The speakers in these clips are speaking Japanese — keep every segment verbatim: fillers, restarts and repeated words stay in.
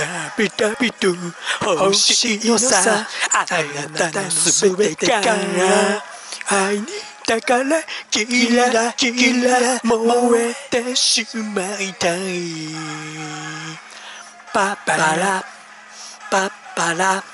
たびたびと欲しいのさ、あなたのすべてから愛にだからキラキラ燃えてしまいたい。パッパラパッパラ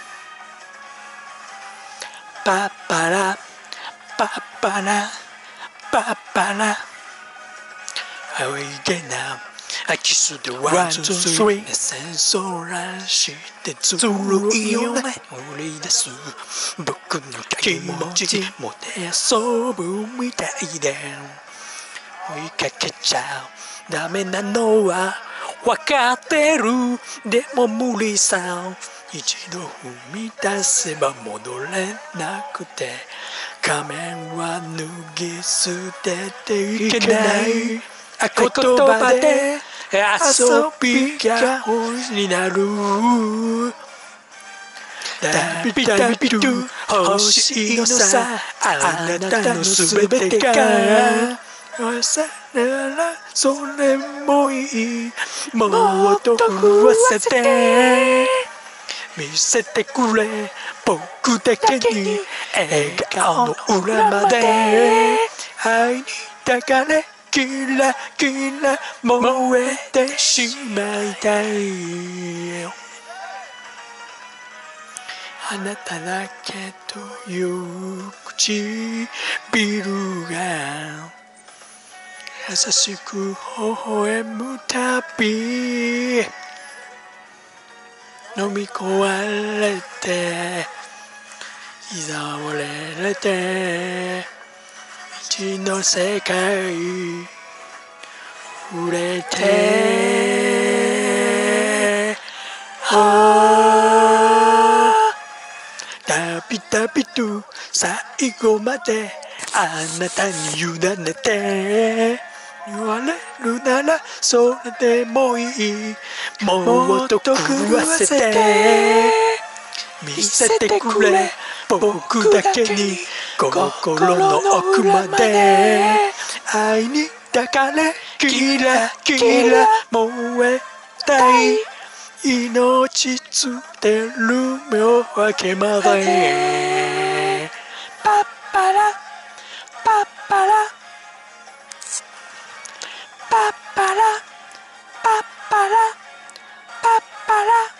パッパラパッパラパッパラおいでなキスでワンツースリー戦争らしてずるいよね売り出す僕の気持ちもて遊ぶみたいで追いかけちゃダメなのはわかってる。でも無理さ一度踏み出せば戻れなくて仮面は脱ぎ捨てていけない言葉で遊びが本になる。ダビダビドゥ欲しいのさあなたのすべてがさならそれもいいもっと食わせて見せてくれ僕だけに笑顔の裏まで愛にだからキラキラ燃えてしまいたい。あなただけという唇が優しく微笑むたび飲み込まれていざわれて未知の世界触れてたびたびと最後まであなたに委ねて言われるならそれでもいいもっと食わせて見せてくれ僕だけに心の奥まで愛にだからキラキラ燃えたい命捨てる夜明けまでパッパラパッパラパッパラパッパラパッパラ